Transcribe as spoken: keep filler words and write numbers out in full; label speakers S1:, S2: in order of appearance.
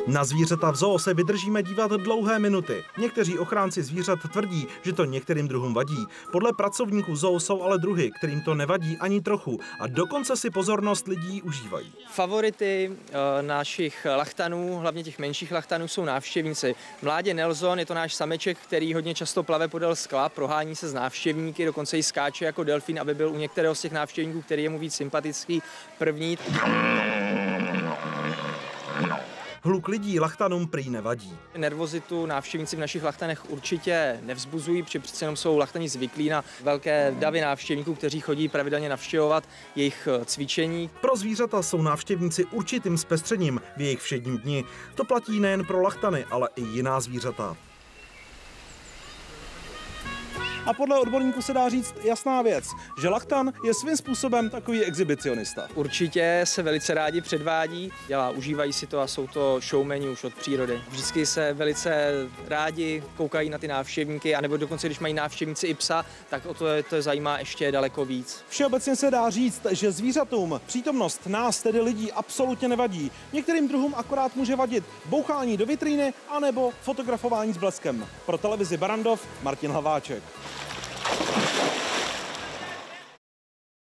S1: Na zvířata v zoo se vydržíme dívat dlouhé minuty. Někteří ochránci zvířat tvrdí, že to některým druhům vadí. Podle pracovníků zoo jsou ale druhy, kterým to nevadí ani trochu a dokonce si pozornost lidí užívají.
S2: Favority e, našich lachtanů, hlavně těch menších lachtanů, jsou návštěvníci. Mládě Nelson je to náš sameček, který hodně často plave podél skla, prohání se s návštěvníky, dokonce i skáče jako delfín, aby byl u některého z těch návštěvníků, který je mu víc sympatický, první.
S1: Hluk lidí lachtanům prý nevadí.
S2: Nervozitu návštěvníci v našich lachtanech určitě nevzbuzují, protože přece jenom jsou lachtani zvyklí na velké davy návštěvníků, kteří chodí pravidelně navštěvovat jejich cvičení.
S1: Pro zvířata jsou návštěvníci určitým zpestřením v jejich všedním dni. To platí nejen pro lachtany, ale i jiná zvířata. A podle odborníků se dá říct jasná věc, že lachtan je svým způsobem takový exhibicionista.
S2: Určitě se velice rádi předvádí, dělá, užívají si to a jsou to showmeni už od přírody. Vždycky se velice rádi koukají na ty návštěvníky, anebo dokonce, když mají návštěvníci i psa, tak o to je, to je zajímá ještě daleko víc.
S1: Všeobecně se dá říct, že zvířatům přítomnost nás, tedy lidí, absolutně nevadí. Některým druhům akorát může vadit bouchání do vitríny anebo fotografování s bleskem. Pro televizi Barrandov Martin Hlaváček.